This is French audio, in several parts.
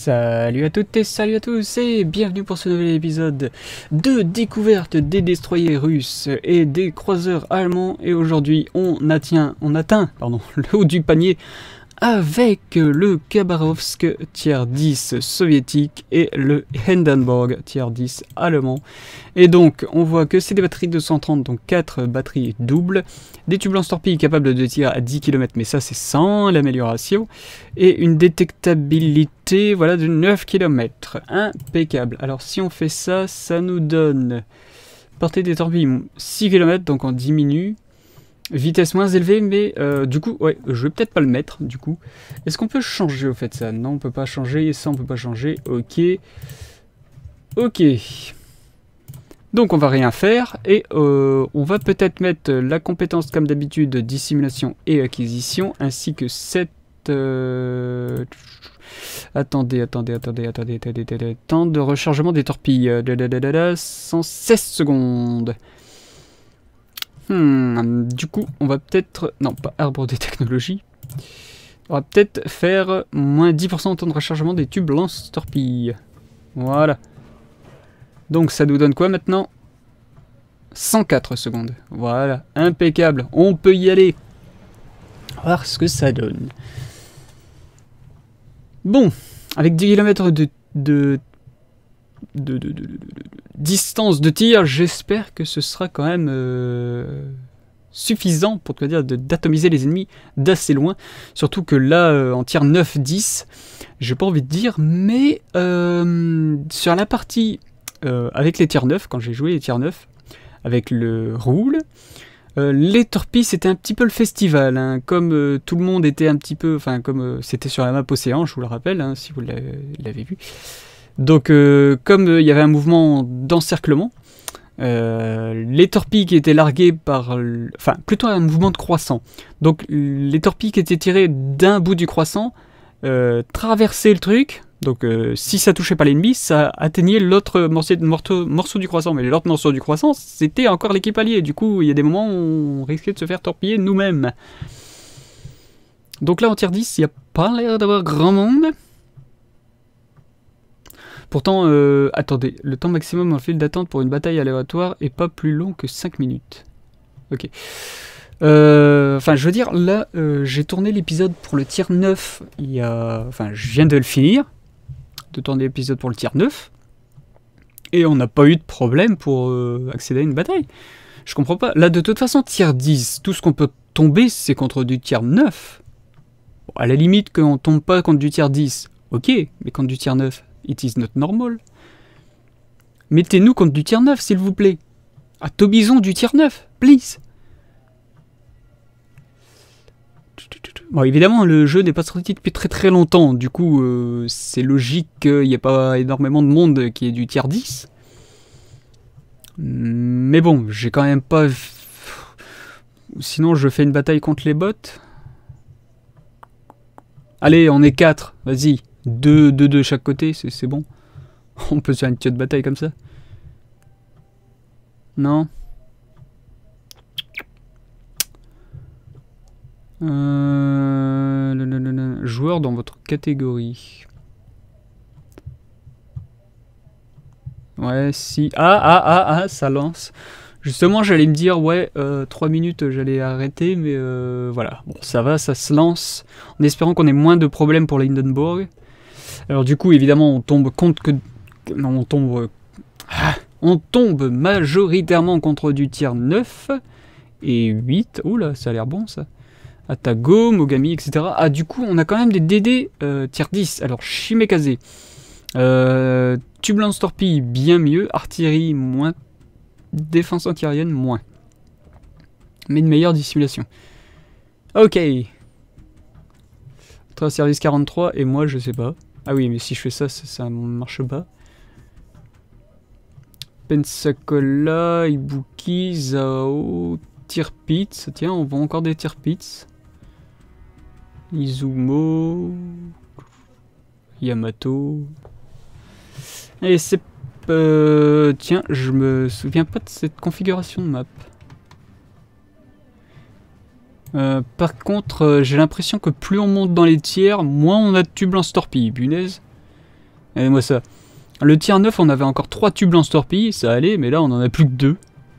Salut à toutes et salut à tous et bienvenue pour ce nouvel épisode de découverte des destroyers russes et des croiseurs allemands. Et aujourd'hui on atteint le haut du panier avec le Khabarovsk tier 10 soviétique et le Hindenburg tier 10 allemand. Et donc on voit que c'est des batteries 230, donc 4 batteries doubles, des tubes lance-torpilles capables de tirer à 10 km, mais ça c'est sans l'amélioration, et une détectabilité voilà, de 9 km. Impeccable. Alors si on fait ça, ça nous donne portée des torpilles 6 km, donc on diminue. Vitesse moins élevée, mais du coup, ouais, je vais peut-être pas le mettre, du coup. Est-ce qu'on peut changer, au fait, ça? Non, on peut pas changer, et ça, on peut pas changer. Ok. Ok. Donc, on va rien faire, et on va peut-être mettre la compétence, comme d'habitude, dissimulation et acquisition, ainsi que cette... Attendez. Temps de rechargement des torpilles. 116 secondes. Du coup, on va peut-être... Non, pas arbre des technologies. On va peut-être faire moins 10% de temps de rechargement des tubes lance-torpilles. Voilà. Donc ça nous donne quoi maintenant? 104 secondes. Voilà, impeccable. On peut y aller. On va voir ce que ça donne. Bon, avec 10 km de distance de tir, j'espère que ce sera quand même suffisant pour te dire d'atomiser les ennemis d'assez loin. Surtout que là, en tir 9-10, j'ai pas envie de dire, mais sur la partie avec les tirs 9, quand j'ai joué les tirs 9, avec le rule, les torpilles c'était un petit peu le festival, hein, comme tout le monde était un petit peu, enfin comme c'était sur la map Océan, je vous le rappelle, hein, si vous l'avez vu. Donc, comme il y avait un mouvement d'encerclement, les torpilles qui étaient larguées par... Enfin, plutôt un mouvement de croissant. Donc, les torpilles qui étaient tirées d'un bout du croissant traversaient le truc. Donc, si ça touchait pas l'ennemi, ça atteignait l'autre morceau du croissant. Mais l'autre morceau du croissant, c'était encore l'équipe alliée. Du coup, il y a des moments où on risquait de se faire torpiller nous-mêmes. Donc là, en tier 10, il n'y a pas l'air d'avoir grand monde. Pourtant, attendez, le temps maximum en file d'attente pour une bataille aléatoire est pas plus long que 5 minutes. Ok. Enfin, je veux dire, là, j'ai tourné l'épisode pour le tier 9, il y a... Enfin, je viens de le finir, de tourner l'épisode pour le tier 9, et on n'a pas eu de problème pour accéder à une bataille. Je comprends pas. Là, de toute façon, tier 10, tout ce qu'on peut tomber, c'est contre du tier 9. Bon, à la limite, qu'on tombe pas contre du tier 10, ok, mais contre du tier 9... It is not normal. Mettez-nous contre du tier 9, s'il vous plaît. À Tobizon du tier 9, please. Bon, évidemment, le jeu n'est pas sorti depuis très longtemps. Du coup, c'est logique qu'il n'y ait pas énormément de monde qui est du tier 10. Mais bon, j'ai quand même pas... Sinon, je fais une bataille contre les bots. Allez, on est 4, vas-y. 2 de chaque côté, c'est bon. On peut se faire une petite bataille comme ça. Non. Joueur dans votre catégorie. Ouais, si. Ah, ça lance. Justement, j'allais me dire, ouais, 3 minutes, j'allais arrêter, mais voilà. Bon, ça va, ça se lance. En espérant qu'on ait moins de problèmes pour l'Hindenburg. Alors du coup, évidemment, on tombe contre que... Non, on tombe majoritairement contre du tier 9 et 8. Oula, ça a l'air bon, ça. Atago, Mogami, etc. Ah, du coup, on a quand même des DD tier 10. Alors, Shimekaze. Tube lance-torpille, bien mieux. Artillerie, moins. Défense antiaérienne, moins. Mais une meilleure dissimulation. Ok. Très service 43, et moi, je sais pas. Ah oui, mais si je fais ça, ça marche pas. Pensacola, Ibuki, Zao, Tirpitz. Tiens, on vend encore des Tirpitz. Izumo, Yamato. Et c'est... tiens, je me souviens pas de cette configuration de map. Par contre, j'ai l'impression que plus on monte dans les tiers, moins on a de tubes lance-torpilles, punaise. Regardez-moi ça. Le tier 9, on avait encore 3 tubes lance-torpilles, ça allait, mais là on en a plus que 2.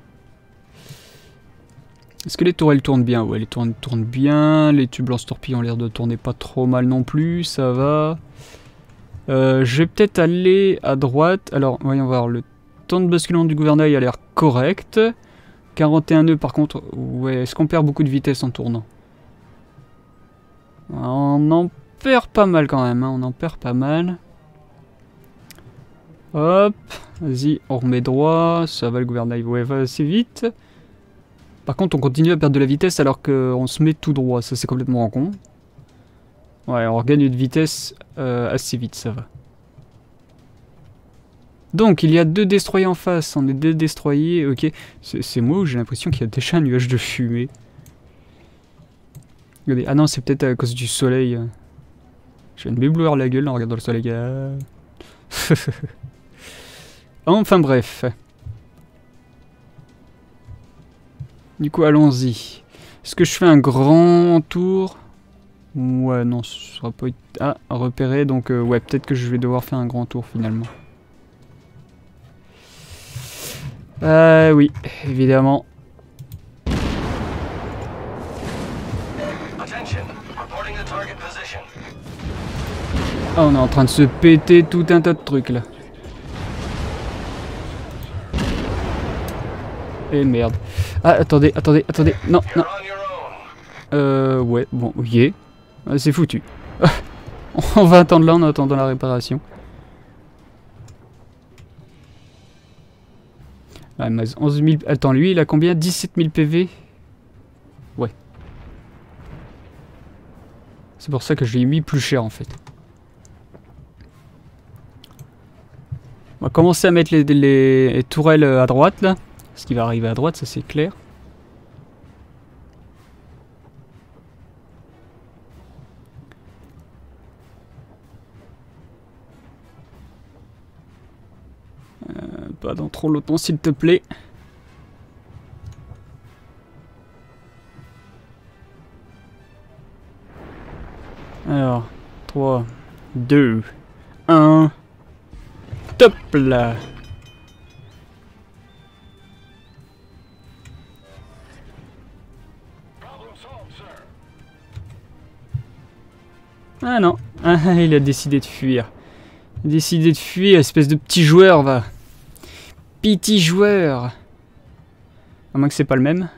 Est-ce que les tourelles tournent bien? Ouais, les tourelles tournent bien. Les tubes lance-torpilles ont l'air de tourner pas trop mal non plus, ça va. Je vais peut-être aller à droite. Alors, voyons voir, le temps de basculement du gouvernail a l'air correct. 41 nœuds par contre, ouais, est-ce qu'on perd beaucoup de vitesse en tournant? On en perd pas mal quand même, hein, on en perd pas mal. Hop, vas-y, on remet droit, ça va le gouvernail, ouais, va assez vite. Par contre, on continue à perdre de la vitesse alors qu'on se met tout droit, ça c'est complètement con. Ouais, on regagne de vitesse assez vite, ça va. Donc, il y a 2 destroyers en face, on est 2 destroyers, ok. C'est moi où j'ai l'impression qu'il y a déjà un nuage de fumée. Regardez, ah non, c'est peut-être à cause du soleil. Je viens de m'éblouir la gueule en regardant le soleil. Enfin bref. Du coup, allons-y. Est-ce que je fais un grand tour? Ouais, non, ce sera pas... Ah, repéré, donc ouais, peut-être que je vais devoir faire un grand tour finalement. Oui, évidemment. Ah, on est en train de se péter tout un tas de trucs là. Et merde. Ah, attendez, non, non. Ouais, bon, ok. C'est foutu. On va attendre là en attendant la réparation. Ah, mais 11 000... Attends, lui, il a combien? 17 000 PV? Ouais. C'est pour ça que je l'ai mis plus cher, en fait. On va commencer à mettre les tourelles à droite, là. Ce qui va arriver à droite, ça c'est clair. Pas dans trop longtemps, s'il te plaît. Alors, 3, 2, 1. Top là. Ah non, ah, il a décidé de fuir. Il a décidé de fuir, espèce de petit joueur, va. Petit joueur. À moins que c'est pas le même.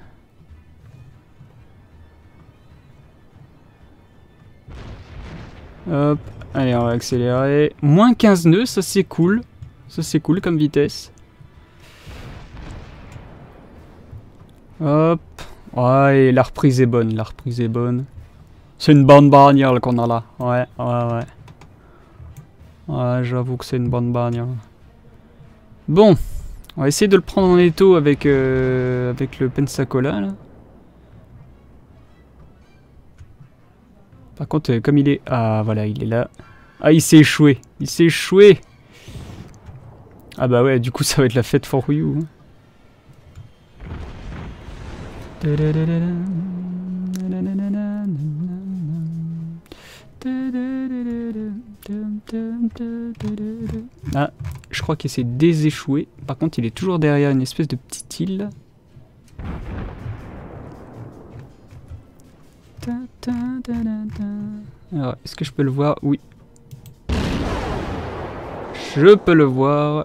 Hop, allez, on va accélérer. Moins 15 nœuds, ça c'est cool. Ça c'est cool comme vitesse. Hop. Ouais, la reprise est bonne, la reprise est bonne. C'est une bonne bagnole qu'on a là. Ouais, ouais, ouais. Ouais, j'avoue que c'est une bonne bagnole. Bon, on va essayer de le prendre en étau avec, avec le Pensacola là. Par contre, comme il est... Ah, voilà, il est là. Ah, il s'est échoué. Il s'est échoué. Ah bah ouais, du coup, ça va être la fête for you. Ah, je crois qu'il s'est déséchoué. Par contre, il est toujours derrière une espèce de petite île. Alors, est-ce que je peux le voir? Oui. Je peux le voir.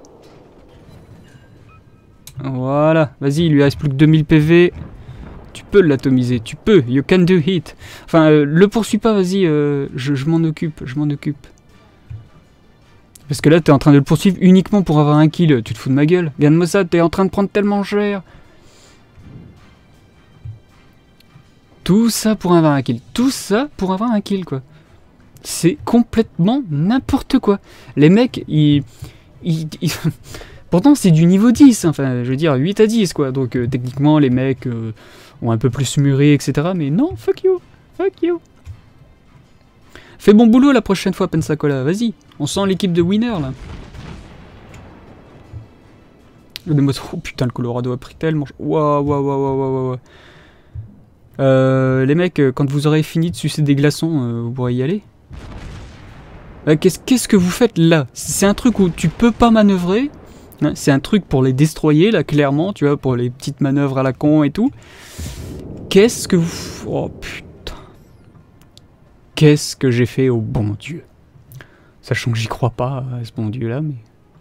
Voilà. Vas-y, il lui reste plus que 2000 PV. Tu peux l'atomiser. Tu peux. You can do it. Enfin, le poursuis pas, vas-y. Je m'en occupe. Je m'en occupe. Parce que là, t'es en train de le poursuivre uniquement pour avoir un kill. Tu te fous de ma gueule? Regarde-moi ça, t'es en train de prendre tellement cher. Tout ça pour avoir un kill. Tout ça pour avoir un kill, quoi. C'est complètement n'importe quoi. Les mecs, ils... Pourtant, c'est du niveau 10. Enfin, je veux dire, 8 à 10, quoi. Donc, techniquement, les mecs ont un peu plus mûri, etc. Mais non, fuck you. Fuck you. Fais bon boulot la prochaine fois, Pensacola. Vas-y. On sent l'équipe de winner, là. Oh putain, le Colorado a pris tellement... Waouh, waouh, waouh, waouh, waouh. Les mecs, quand vous aurez fini de sucer des glaçons, vous pourrez y aller. Qu'est-ce que vous faites là? C'est un truc où tu peux pas manœuvrer. Hein, c'est un truc pour les destroyer, là, clairement, tu vois, pour les petites manœuvres à la con et tout. Qu'est-ce que vous... Oh, putain. Qu'est-ce que j'ai fait au bon Dieu? Sachant que j'y crois pas à ce bon Dieu-là, mais...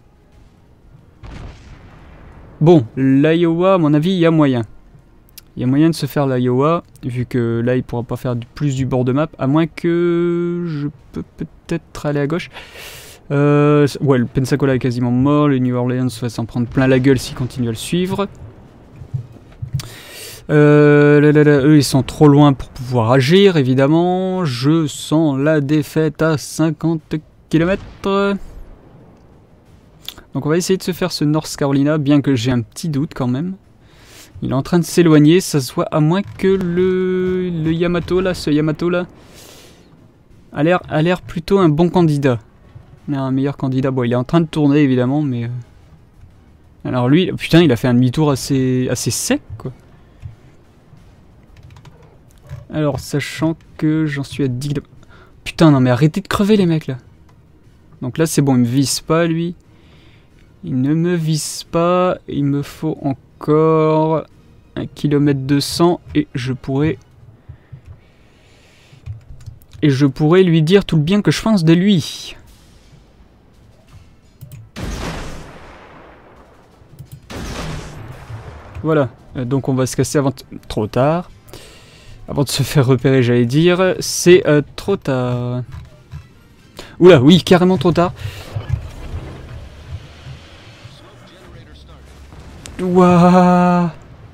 Bon, l'Iowa, à mon avis, il y a moyen. Il y a moyen de se faire l'Iowa, vu que là, il pourra pas faire plus du bord de map, à moins que je peux peut-être aller à gauche. Ouais, le Pensacola est quasiment mort, le New Orleans va s'en prendre plein la gueule s'il continue à le suivre. Eux, ils sont trop loin pour pouvoir agir, évidemment. Je sens la défaite à 50 km. Donc on va essayer de se faire ce North Carolina, bien que j'ai un petit doute quand même. Il est en train de s'éloigner, ça se voit, à moins que le Yamato là, ce Yamato là, a l'air plutôt un bon candidat. Un meilleur candidat. Bon, il est en train de tourner évidemment, mais... Alors lui, putain, il a fait un demi-tour assez sec, quoi. Alors, sachant que j'en suis à 10 km... Putain, non mais arrêtez de crever les mecs là. Donc là, c'est bon, il me vise pas lui. Il ne me vise pas. Il me faut encore 1 km 200 et je pourrais... lui dire tout le bien que je pense de lui. Voilà, donc on va se casser avant... Trop tard. Avant de se faire repérer, j'allais dire. C'est trop tard. Oula, oui, carrément trop tard. Ouah.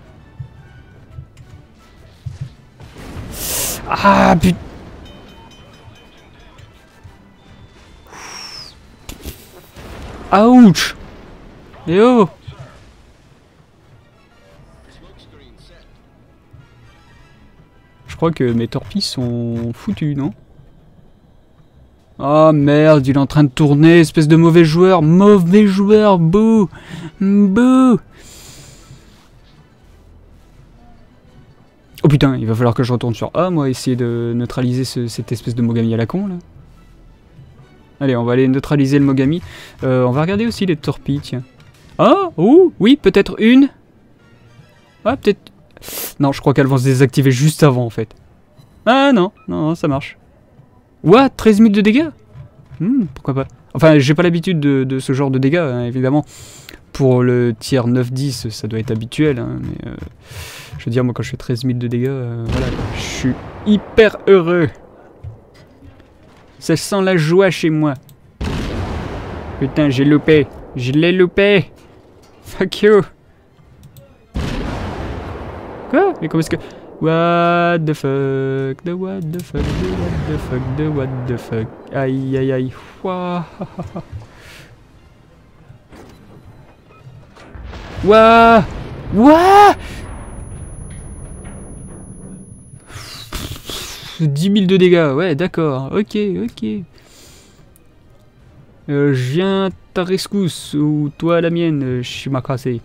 Ah, putain. Ouch. Et oh. Je crois que mes torpilles sont foutues, non? Oh merde, il est en train de tourner, espèce de mauvais joueur. Mauvais joueur, bouh. Bouh. Oh putain, il va falloir que je retourne sur A, moi, essayer de neutraliser cette espèce de Mogami à la con, là. Allez, on va aller neutraliser le Mogami. On va regarder aussi les torpilles, tiens. Ah, oh, oui, peut-être une. Ah, peut-être... Non, je crois qu'elles vont se désactiver juste avant, en fait. Ah non, non, ça marche. What, 13 000 de dégâts? Pourquoi pas. Enfin, j'ai pas l'habitude de ce genre de dégâts, hein, évidemment. Pour le tiers 9-10, ça doit être habituel, hein, mais... je veux dire, moi, quand je fais 13 000 de dégâts, voilà, je suis hyper heureux. Ça sent la joie chez moi. Putain, j'ai loupé. Je l'ai loupé. Fuck you. Quoi? Mais comment est-ce que... What the fuck? The what the fuck? The what the fuck? The what the fuck? Aïe aïe aïe. Wouah. Wouah. Wouah. 10 000 de dégâts, ouais, d'accord, ok, ok. Je viens à ta rescousse, ou toi à la mienne, je suis macrassé.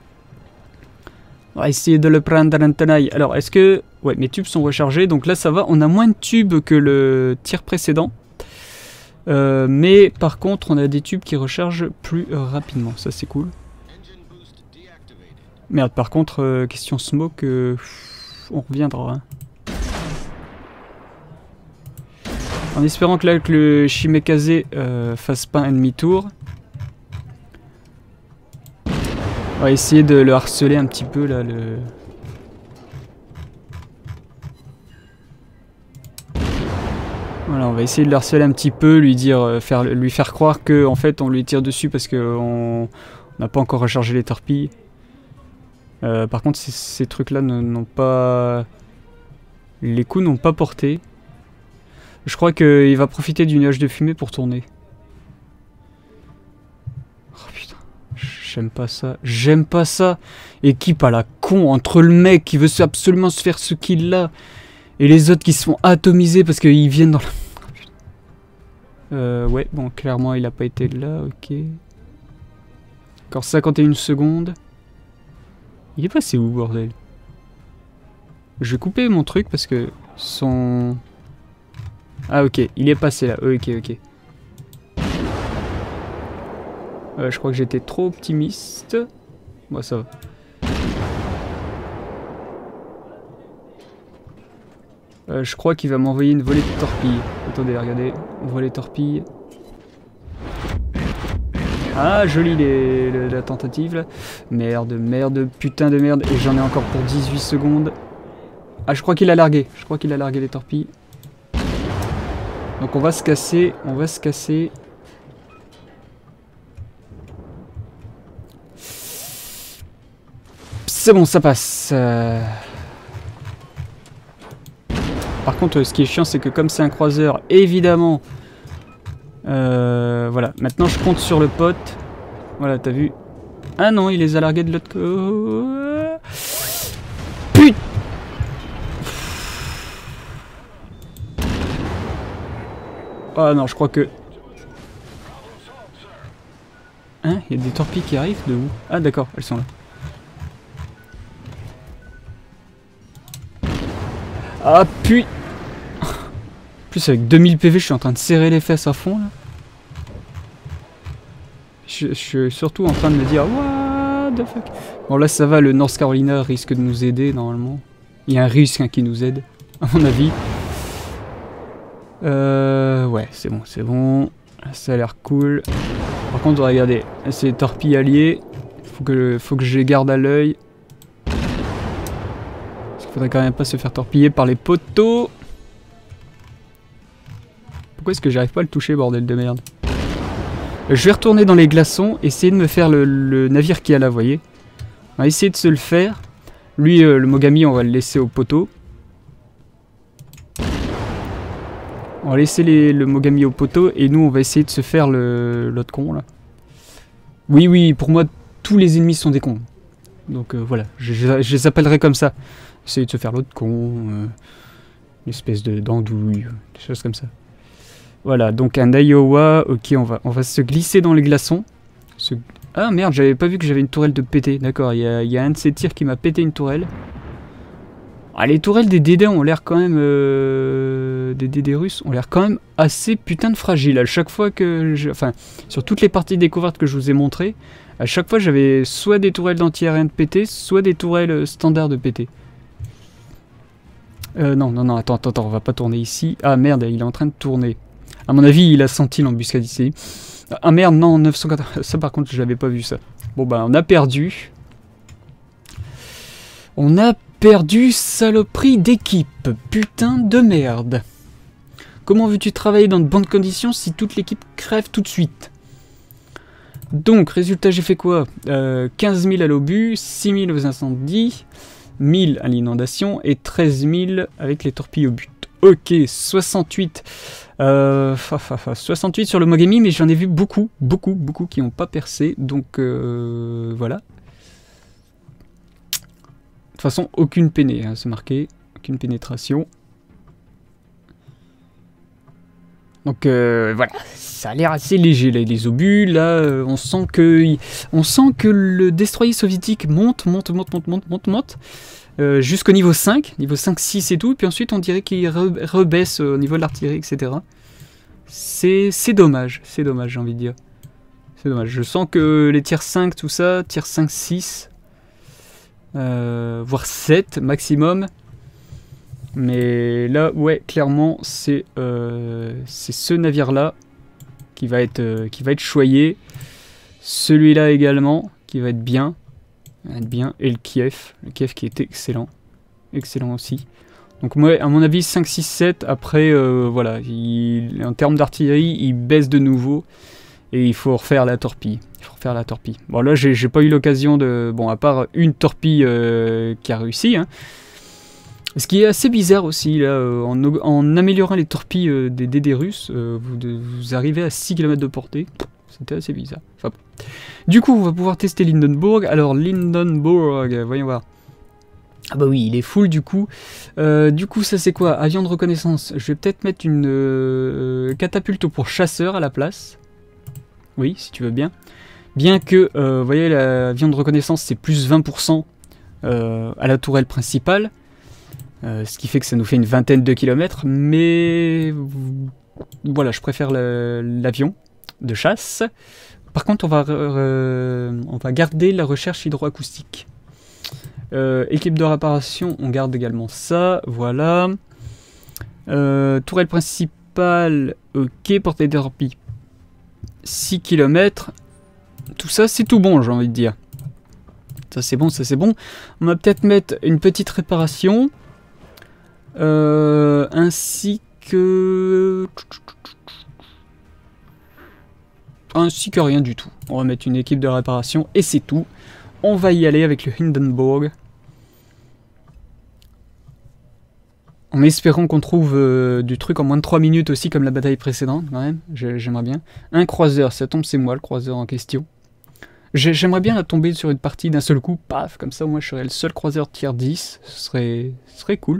On va essayer de le prendre en tenaille. Alors, est-ce que... Ouais, mes tubes sont rechargés, donc là ça va, on a moins de tubes que le tir précédent. Mais par contre, on a des tubes qui rechargent plus rapidement, ça c'est cool. Merde, par contre, question smoke, on reviendra, hein. En espérant que là, que le Shimekaze fasse pas un demi-tour. On va essayer de le harceler un petit peu là. Voilà, on va essayer de le harceler un petit peu, lui dire, lui faire croire que en fait on lui tire dessus parce qu'on n'a pas encore rechargé les torpilles. Par contre, ces trucs-là n'ont pas... Les coups n'ont pas porté. Je crois qu'il va profiter du nuage de fumée pour tourner. Oh putain, j'aime pas ça. J'aime pas ça. Équipe à la con entre le mec qui veut absolument se faire ce kill là et les autres qui se font atomiser parce qu'ils viennent dans la... ouais, bon, clairement il a pas été là, ok. Encore 51 secondes. Il est passé où, bordel? Je vais couper mon truc parce que son... Ah ok, il est passé là, ok, ok. Je crois que j'étais trop optimiste. Moi, ça va. Je crois qu'il va m'envoyer une volée de torpilles. Attendez, regardez. Volée de torpilles. Ah, joli la tentative là. Merde, merde, putain de merde. Et j'en ai encore pour 18 secondes. Ah, je crois qu'il a largué. Je crois qu'il a largué les torpilles. Donc on va se casser. On va se casser. C'est bon, ça passe. Par contre, ce qui est chiant, c'est que comme c'est un croiseur, évidemment... voilà, maintenant je compte sur le pote. Voilà, t'as vu? Ah non, il les a largués de l'autre côté. Putain! Ah non, je crois que... Hein? Il y a des torpilles qui arrivent de où? Ah d'accord, elles sont là. Ah putain! En plus avec 2000 PV, je suis en train de serrer les fesses à fond là. Je suis surtout en train de me dire what the fuck. Bon là ça va, le North Carolina risque de nous aider normalement. Il y a un risque hein, qui nous aide, à mon avis. Ouais, c'est bon, c'est bon. Ça a l'air cool. Par contre, regardez, c'est les torpilles alliées. Faut que je les garde à l'œil. Parce qu'il faudrait quand même pas se faire torpiller par les poteaux. Pourquoi est-ce que j'arrive pas à le toucher, bordel de merde? Je vais retourner dans les glaçons, essayer de me faire le navire qui est là, vous voyez. On va essayer de se le faire. Lui, le Mogami, on va le laisser au poteau. On va laisser le Mogami au poteau et nous, on va essayer de se faire l'autre con, là. Oui, oui, pour moi, tous les ennemis sont des cons. Donc voilà, je les appellerai comme ça. Essayer de se faire l'autre con, une espèce d'andouille, des choses comme ça. Voilà, donc un Iowa, ok, on va se glisser dans les glaçons. Ah merde, j'avais pas vu que j'avais une tourelle de pété. D'accord, il y a un de ces tirs qui m'a pété une tourelle. Ah, les tourelles des DD ont l'air quand même... des DD russes ont l'air quand même assez putain de fragiles. À chaque fois que... Enfin, sur toutes les parties découvertes que je vous ai montrées, à chaque fois j'avais soit des tourelles d'anti-aérien de pété, soit des tourelles standards de pété. Non, attends, on va pas tourner ici. Ah merde, il est en train de tourner. À mon avis, il a senti l'embuscade ici. Ah merde, non, 980... Ça par contre, je l'avais pas vu ça. Bon bah, on a perdu. On a perdu, saloperie d'équipe. Putain de merde. Comment veux-tu travailler dans de bonnes conditions si toute l'équipe crève tout de suite? Donc, résultat, j'ai fait quoi? 15 000 à l'obus, 6 000 aux incendies, 1000 à l'inondation et 13 000 avec les torpilles au but. Ok, 68. 68 sur le Mogami, mais j'en ai vu beaucoup qui n'ont pas percé. Donc, voilà. De toute façon, aucune péné, hein, c'est marqué. Aucune pénétration. Donc voilà, ça a l'air assez léger là, les obus. Là, on sent que le destroyer soviétique monte. Jusqu'au niveau 5, niveau 5, 6 et tout. Puis ensuite, on dirait qu'il rebaisse au niveau de l'artillerie, etc. C'est dommage, j'ai envie de dire. C'est dommage. Je sens que les tiers 5, tout ça, tiers 5, 6... voire 7 maximum, mais là ouais clairement c'est ce navire là qui va être choyé, celui-là également qui va être bien, et le Kiev qui est excellent aussi. Donc moi à mon avis 5, 6, 7, après voilà, en termes d'artillerie il baisse de nouveau et il faut refaire la torpille. Bon là j'ai pas eu l'occasion de... Bon à part une torpille qui a réussi. Hein. Ce qui est assez bizarre aussi, là, en améliorant les torpilles des DD russes, vous arrivez à 6 km de portée. C'était assez bizarre. Enfin, du coup on va pouvoir tester Lindenburg. Alors Lindenburg, voyons voir. Ah bah oui, il est full du coup. Du coup ça c'est quoi? Avion de reconnaissance. Je vais peut-être mettre une catapulte pour chasseur à la place. Oui, si tu veux bien. Bien que, vous voyez, l'avion de reconnaissance, c'est plus 20% à la tourelle principale. Ce qui fait que ça nous fait une vingtaine de kilomètres. Mais voilà, je préfère l'avion de chasse. Par contre, on va garder la recherche hydroacoustique. Équipe de réparation, on garde également ça, voilà. Tourelle principale, ok, portée d'orpi 6 km. Tout ça, c'est tout bon, j'ai envie de dire. Ça, c'est bon, ça, c'est bon. On va peut-être mettre une petite réparation. Ainsi que rien du tout. On va mettre une équipe de réparation et c'est tout. On va y aller avec le Hindenburg. En espérant qu'on trouve du truc en moins de 3 minutes aussi, comme la bataille précédente, quand même. J'aimerais bien. Un croiseur, ça tombe, c'est moi le croiseur en question. J'aimerais bien la tomber sur une partie d'un seul coup, paf, comme ça, moi je serais le seul croiseur tier 10. Ce serait cool.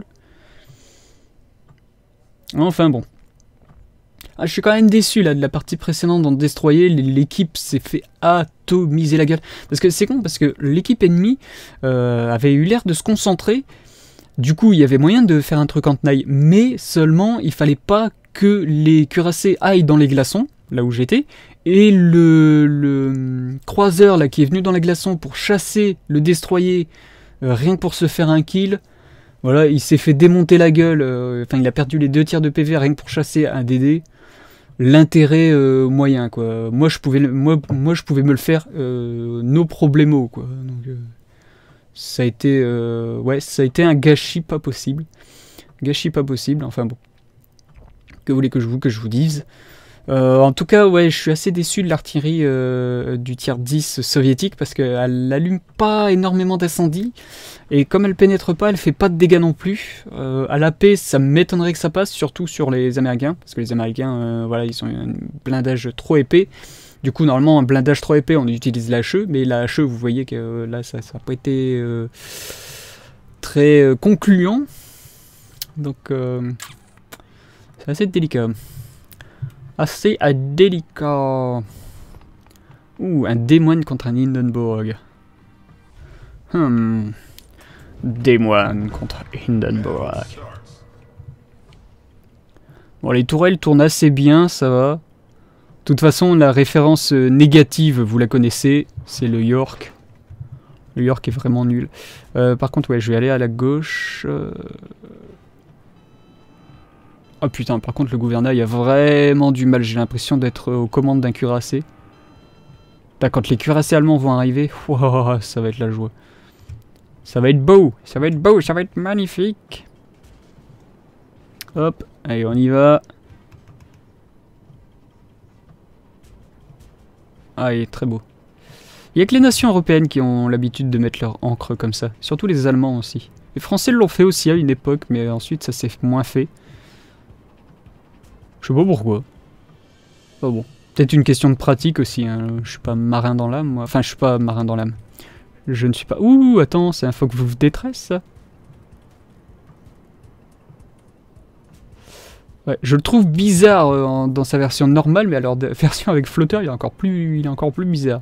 Enfin bon. Ah, je suis quand même déçu là de la partie précédente dans Destroyer, l'équipe s'est fait atomiser la gueule. Parce que c'est con, parce que l'équipe ennemie avait eu l'air de se concentrer. Du coup, il y avait moyen de faire un truc en tenaille, mais seulement il fallait pas que les cuirassés aillent dans les glaçons, là où j'étais, et le croiseur là qui est venu dans les glaçons pour chasser le Destroyer, rien que pour se faire un kill. Voilà, il s'est fait démonter la gueule, enfin il a perdu les 2 tiers de PV rien que pour chasser un DD. L'intérêt moyen quoi. Moi je pouvais me le faire no problemo quoi. Donc ça a été ça a été un gâchis pas possible. Gâchis pas possible, enfin bon. Que voulez que je vous dise. En tout cas, ouais, je suis assez déçu de l'artillerie du tier 10 soviétique parce qu'elle n'allume pas énormément d'incendies et comme elle pénètre pas, elle fait pas de dégâts non plus. À l'AP, ça m'étonnerait que ça passe, surtout sur les Américains parce que les Américains, voilà, ils ont un blindage trop épais. Du coup, normalement, un blindage trop épais, on utilise la HE, mais la HE, vous voyez que là, ça n'a pas été très concluant. Donc, c'est assez délicat. Assez délicat. Ouh, un démoine contre un Hindenburg. Démoine contre Hindenburg. Bon, les tourelles tournent assez bien, ça va. De toute façon, la référence négative, vous la connaissez, c'est le York. Le York est vraiment nul. Par contre, ouais, je vais aller à la gauche. Oh putain, par contre, le gouvernail a vraiment du mal. J'ai l'impression d'être aux commandes d'un cuirassé. Là, quand les cuirassés allemands vont arriver, wow, ça va être la joie. Ça va être beau, ça va être beau, ça va être magnifique. Hop, allez, on y va. Ah, il est très beau. Il n'y a que les nations européennes qui ont l'habitude de mettre leur encre comme ça. Surtout les Allemands aussi. Les Français l'ont fait aussi à une époque, mais ensuite ça s'est moins fait. Je sais pas pourquoi. Oh bon. Peut-être une question de pratique aussi. Hein. Je suis pas marin dans l'âme, moi. Enfin, je suis pas marin dans l'âme. Je ne suis pas... Ouh, attends, c'est un phoque vous détresse, ça. Ouais, je le trouve bizarre dans sa version normale, mais alors version avec flotteur, il est encore plus bizarre.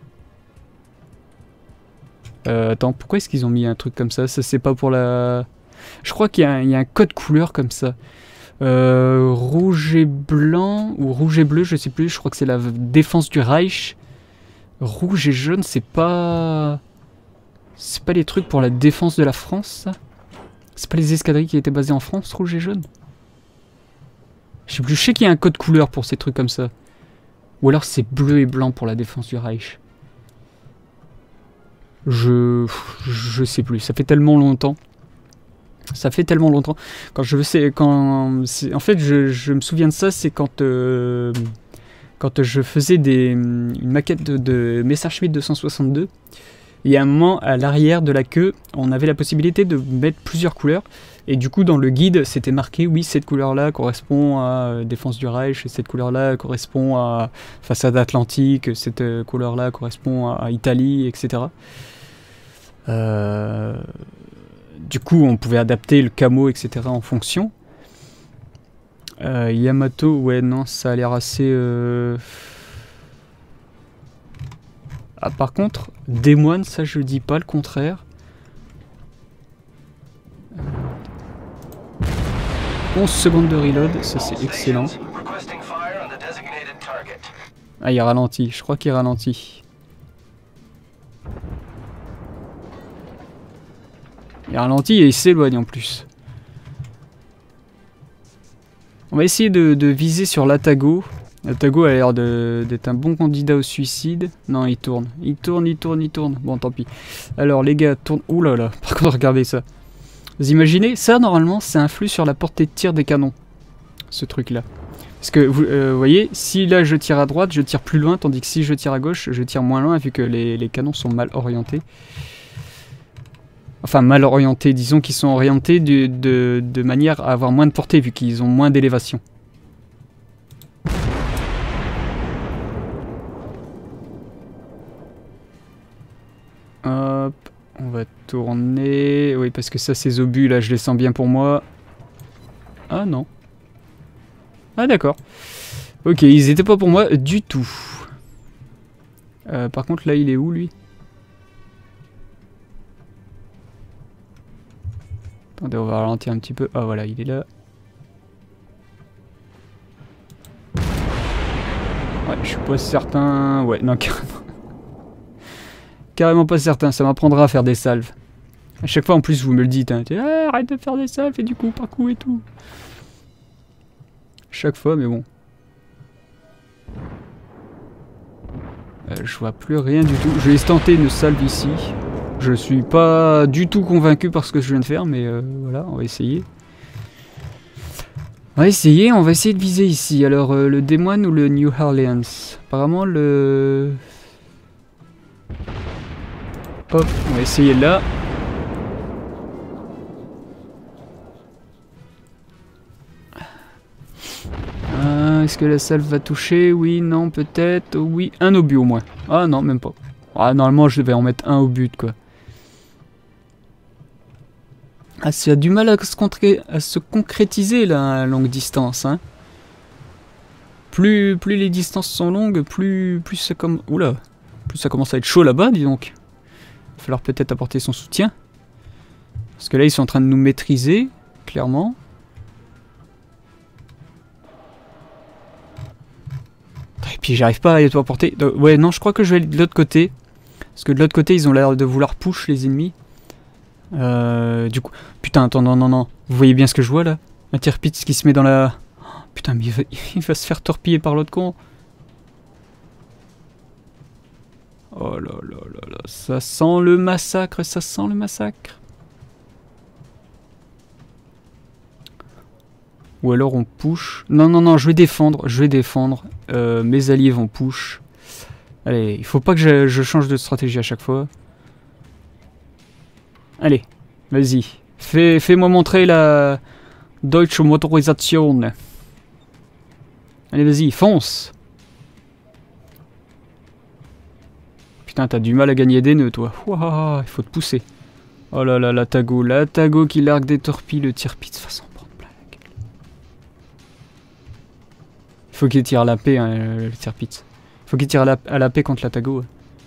Attends, pourquoi est-ce qu'ils ont mis un truc comme ça? Ça c'est pas pour la... Je crois qu'il y a un code couleur comme ça. Rouge et blanc, ou rouge et bleu, je sais plus, je crois que c'est la défense du Reich. Rouge et jaune, c'est pas... C'est pas les trucs pour la défense de la France, ça? C'est pas les escadrilles qui étaient basées en France, rouge et jaune? Je sais plus, je sais qu'il y a un code couleur pour ces trucs comme ça. Ou alors c'est bleu et blanc pour la défense du Reich. Je sais plus, ça fait tellement longtemps. Ça fait tellement longtemps. En fait, je me souviens de ça, c'est quand je faisais une maquette de Messerschmitt 262. Et à un moment, à l'arrière de la queue, on avait la possibilité de mettre plusieurs couleurs. Et du coup, dans le guide, c'était marqué, oui, cette couleur-là correspond à Défense du Reich, cette couleur-là correspond à Façade Atlantique, cette couleur-là correspond à Italie, etc. Du coup, on pouvait adapter le camo, etc. en fonction. Yamato, ouais, non, ça a l'air assez... Ah, par contre, des moines, ça je dis pas le contraire. 11 secondes de reload, ça c'est excellent. Ah, il ralentit. Je crois qu'il ralentit. Il ralentit et il s'éloigne en plus. On va essayer de viser sur l'Atago. L'Atago a l'air d'être un bon candidat au suicide. Non, il tourne. Il tourne. Bon, tant pis. Alors, les gars, tournent. Ouh là là, par contre, regardez ça. Vous imaginez? Ça, normalement, ça influe sur la portée de tir des canons. Ce truc-là. Parce que, vous voyez, si là, je tire à droite, je tire plus loin. Tandis que si je tire à gauche, je tire moins loin, vu que les canons sont mal orientés. Enfin, mal orientés. Disons qu'ils sont orientés de manière à avoir moins de portée, vu qu'ils ont moins d'élévation. Hop, on va tourner. Oui, parce que ça, ces obus, là, je les sens bien pour moi. Ah non. Ah d'accord. Ok, ils étaient pas pour moi du tout. Par contre, là, il est où, lui? Attendez, on va ralentir un petit peu. Ah voilà, il est là. Ouais, je suis pas certain... Ouais, non, carrément. Carrément pas certain, ça m'apprendra à faire des salves. À chaque fois, en plus, vous me le dites, hein. Ah, arrête de faire des salves, et du coup, par coup et tout. Chaque fois, mais bon. Je vois plus rien du tout. Je vais tenter une salve ici. Je suis pas du tout convaincu par ce que je viens de faire, mais voilà, on va essayer. On va essayer de viser ici. Alors, le Des Moines ou le New Orleans? Apparemment, le... Hop, on va essayer là. Est-ce que la salve va toucher? Oui, non, peut-être. Oui, un obus au moins. Ah non, même pas. Ah, normalement, je devais en mettre un au but, quoi. Ah, ça a du mal à se concrétiser, là, à longue distance, hein. Plus les distances sont longues, plus ça Oula, plus ça commence à être chaud là-bas, dis donc. Il va falloir peut-être apporter son soutien. Parce que là, ils sont en train de nous maîtriser, clairement. Et puis, j'arrive pas à les apporter. Ouais, non, je crois que je vais aller de l'autre côté. Parce que de l'autre côté, ils ont l'air de vouloir push les ennemis. Du coup... Putain, attends, non. Vous voyez bien ce que je vois, là? Un Tirpitz qui se met dans la... Oh, putain, mais il va se faire torpiller par l'autre con. Oh là là là là, ça sent le massacre, ça sent le massacre. Ou alors on push. Non, je vais défendre. Mes alliés vont push. Allez, il faut pas que je change de stratégie à chaque fois. Allez, vas-y. Fais-moi montrer la Deutsche Motorisation. Allez, vas-y, fonce. Putain, t'as du mal à gagner des nœuds, toi. Ouah, il faut te pousser. Oh là là, l'Atago qui largue des torpilles, le Tirpitz va s'en prendre plein la gueule. Il faut qu'il tire à la paix, hein, le Tirpitz. Il faut qu'il tire à la paix contre l'Atago.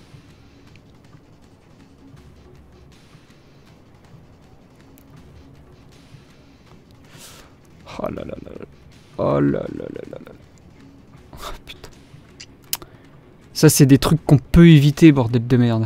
Oh là là là là. Oh là là là là là. Oh putain. Ça, c'est des trucs qu'on peut éviter, bordel de merde.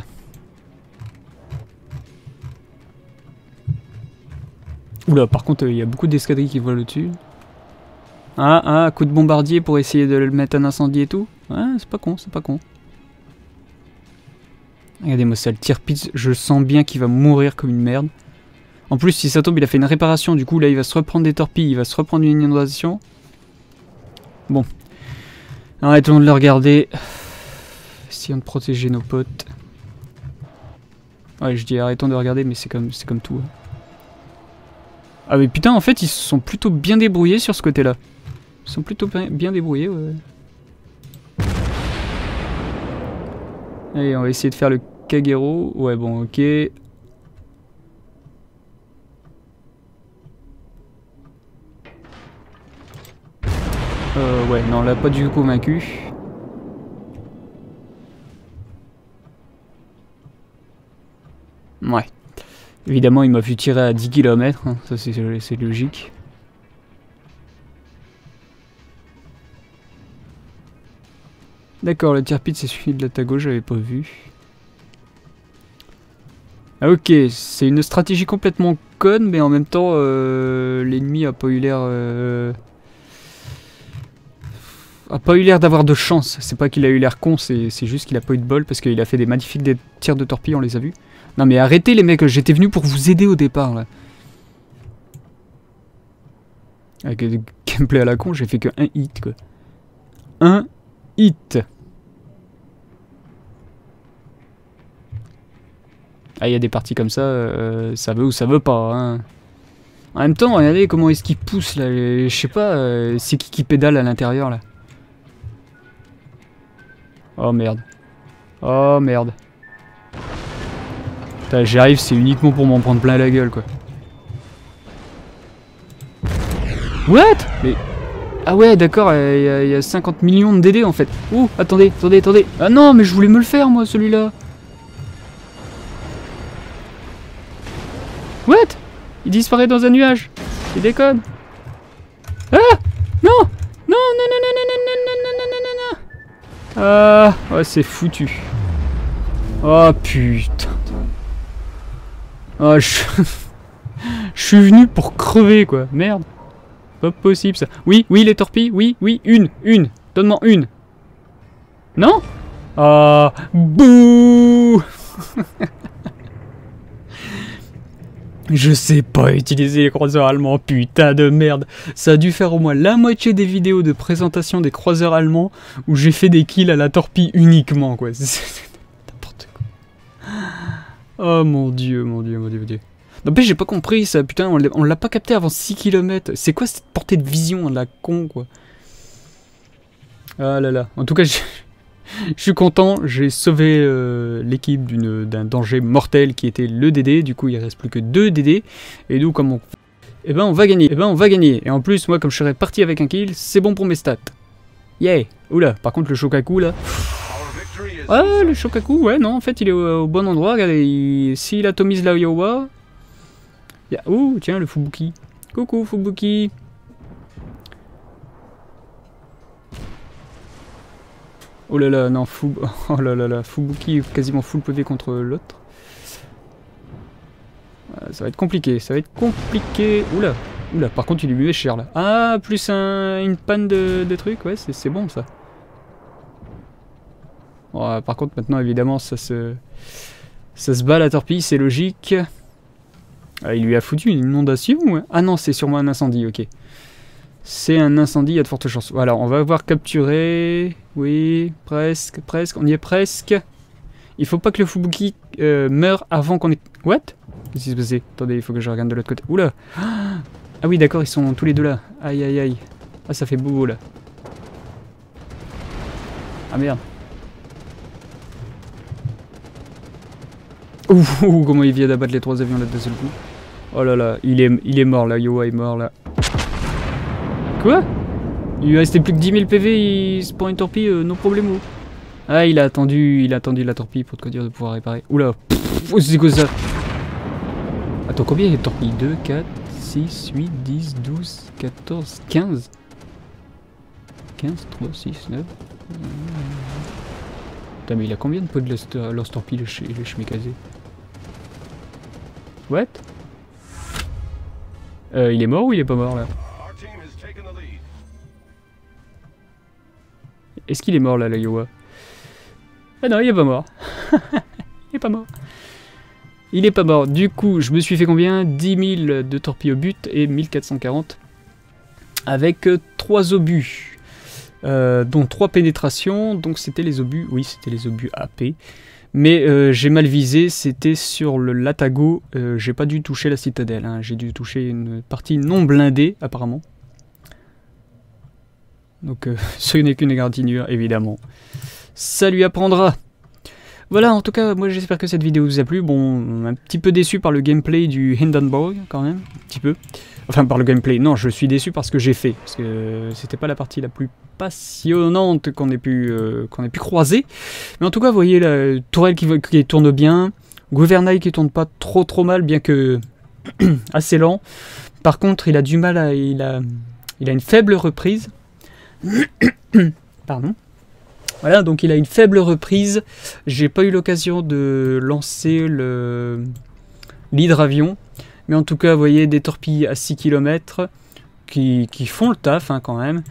Oula, par contre, il y a beaucoup d'escadrilles qui volent au-dessus. Ah, coup de bombardier pour essayer de le mettre en incendie et tout. Ouais, c'est pas con, c'est pas con. Regardez-moi ça, le Tirpitz, je sens bien qu'il va mourir comme une merde. En plus, si ça tombe, il a fait une réparation, du coup, là, il va se reprendre des torpilles, il va se reprendre une inondation. Bon. Arrêtons de le regarder. Essayons de protéger nos potes. Ouais, je dis arrêtons de regarder, mais c'est comme tout. Hein. Ah mais putain, en fait, ils se sont plutôt bien débrouillés sur ce côté-là. Ils sont plutôt bien débrouillés, ouais. Allez, on va essayer de faire le Kagero. Ouais, bon, ok. Ouais, non, là, pas du tout convaincu. Ouais. Évidemment, il m'a vu tirer à 10 km, hein. Ça c'est logique. D'accord, le tir pit c'est celui de la ta gauche, j'avais pas vu. Ah ok, c'est une stratégie complètement conne, mais en même temps, l'ennemi a pas eu l'air... a pas eu l'air d'avoir de chance. C'est pas qu'il a eu l'air con, c'est juste qu'il a pas eu de bol, parce qu'il a fait des magnifiques tirs de torpille, on les a vus. Non mais arrêtez les mecs, j'étais venu pour vous aider au départ, là. Avec le gameplay à la con, j'ai fait que un hit, quoi. Un hit. Ah, il y a des parties comme ça, ça veut ou ça veut pas, hein. En même temps, regardez comment est-ce qu'il pousse, là. Je sais pas, c'est qui pédale à l'intérieur, là. Oh, merde. Oh, merde. J'arrive, c'est uniquement pour m'en prendre plein la gueule, quoi. What? Mais... Ah ouais, d'accord, il y a 50 millions de DD, en fait. Ouh, attendez. Ah non, mais je voulais me le faire, moi, celui-là. What? Il disparaît dans un nuage. Il déconne. Ah! Non! Non. Ah, ouais, c'est foutu. Oh putain. Oh, je suis venu pour crever, quoi. Merde. Pas possible, ça. Oui, les torpilles. Oui, une. Donne-moi une. Non? Ah, bouh. Je sais pas utiliser les croiseurs allemands, putain de merde. Ça a dû faire au moins la moitié des vidéos de présentation des croiseurs allemands où j'ai fait des kills à la torpille uniquement, quoi. C'est n'importe quoi. Oh mon dieu. N'empêche, j'ai pas compris ça, putain, on l'a pas capté avant 6 km. C'est quoi cette portée de vision, la con, quoi. Ah là là. En tout cas, je suis content, j'ai sauvé l'équipe d'un danger mortel qui était le DD, du coup il reste plus que 2 DD, et nous comme on... Eh ben on va gagner, et en plus moi comme je serais parti avec un kill, c'est bon pour mes stats. Yeah. Oula, par contre le Shokaku là... Ah le Shokaku, ouais non, en fait il est au bon endroit, regardez, s'il atomise la Iowa... Ouh, tiens le Fubuki. Coucou Fubuki. Oh là là, non, oh là là, Fubuki est quasiment full PV contre l'autre. Ça va être compliqué, Oula, par contre il est mieux cher là. Ah, plus une panne de trucs, ouais, c'est bon ça. Bon, par contre maintenant évidemment ça se bat la torpille, c'est logique. Ah, il lui a foutu une inondation, ouais. Ah non, c'est sûrement un incendie, ok. C'est un incendie, il y a de fortes chances. Voilà, on va avoir capturé. Oui, presque, on y est presque. Il faut pas que le Fubuki meure avant qu'on ait... What? Qu'est-ce qui s'est passé? Attendez, il faut que je regarde de l'autre côté. Oula! Ah oui, d'accord, ils sont tous les deux là. Aïe. Ah, ça fait beau là. Ah merde. Ouh, comment il vient d'abattre les 3 avions là d'un seul coup. Oh là là, il est mort là, Iowa est mort là. Quoi? Il lui restait plus que 10 000 PV, il se prend une torpille, non problemo. Ah, il a attendu la torpille pour te dire de pouvoir réparer. Oula, c'est quoi ça? Attends, combien il y a de torpilles? 2, 4, 6, 8, 10, 12, 14, 15. 15, 3, 6, 9. Putain, mais il a combien de pots de lance torpille le Shmikaze? What? Il est mort ou il est pas mort là? Est-ce qu'il est mort là, la Iowa? Ah non, il est pas mort. Il est pas mort. Du coup, je me suis fait combien? 10 000 de torpilles au but et 1440 avec 3 obus. Dont 3 pénétrations. Donc c'était les obus. Oui, c'était les obus AP. Mais j'ai mal visé. C'était sur le Latago. J'ai pas dû toucher la citadelle. Hein. J'ai dû toucher une partie non blindée, apparemment. Donc ce n'est qu'une égratignure, évidemment. Ça lui apprendra. Voilà, en tout cas, moi j'espère que cette vidéo vous a plu. Bon, un petit peu déçu par le gameplay du Hindenburg, quand même, un petit peu. Enfin, par le gameplay, non, je suis déçu par ce que j'ai fait. Parce que c'était pas la partie la plus passionnante qu'on ait pu croiser. Mais en tout cas, vous voyez, la tourelle qui tourne bien. Gouvernail qui tourne pas trop mal, bien que assez lent. Par contre, il a du mal il a une faible reprise. Pardon. Voilà, donc il a une faible reprise. J'ai pas eu l'occasion de lancer l'hydravion. Mais en tout cas, vous voyez des torpilles à 6 km qui font le taf hein, quand même.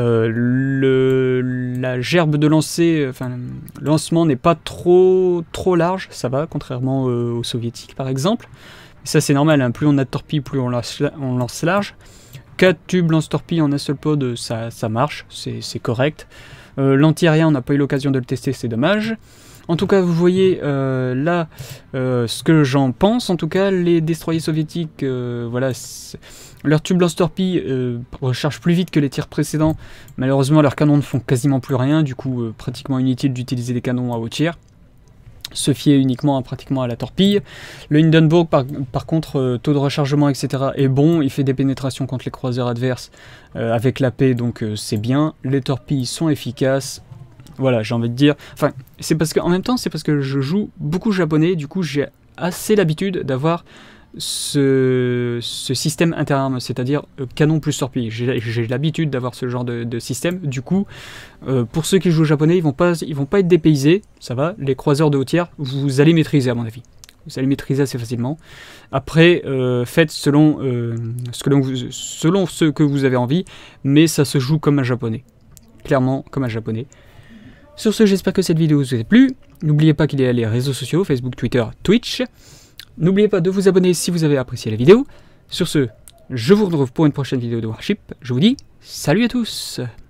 La gerbe de lancer, enfin, le lancement n'est pas trop large, ça va, contrairement aux soviétiques par exemple. Et ça c'est normal, hein, plus on a de torpilles, plus on lance large. 4 tubes lance-torpilles en un seul pod, ça marche, c'est correct. L'anti-aérien, on n'a pas eu l'occasion de le tester, c'est dommage. En tout cas, vous voyez là ce que j'en pense. En tout cas, les destroyers soviétiques, voilà, leurs tubes lance-torpilles rechargent plus vite que les tirs précédents. Malheureusement, leurs canons ne font quasiment plus rien. Du coup, pratiquement inutile d'utiliser des canons à haut tir. Se fier uniquement pratiquement à la torpille. Le Hindenburg, par contre, taux de rechargement, etc. est bon. Il fait des pénétrations contre les croiseurs adverses avec l'AP, donc c'est bien. Les torpilles sont efficaces. Voilà, j'ai envie de dire. Enfin, c'est parce que, en même temps, c'est parce que je joue beaucoup japonais. Du coup, j'ai assez l'habitude d'avoir ce système interarmes, c'est-à-dire canon plus torpille. J'ai l'habitude d'avoir ce genre de système. Du coup, pour ceux qui jouent japonais, ils vont pas être dépaysés, ça va. Les croiseurs de haut tir, vous allez maîtriser à mon avis. Vous allez maîtriser assez facilement. Après, faites selon ce que vous avez envie, mais ça se joue comme un japonais. Clairement, comme un japonais. Sur ce, j'espère que cette vidéo vous a plu. N'oubliez pas qu'il y a les réseaux sociaux, Facebook, Twitter, Twitch. N'oubliez pas de vous abonner si vous avez apprécié la vidéo. Sur ce, je vous retrouve pour une prochaine vidéo de Warship. Je vous dis salut à tous!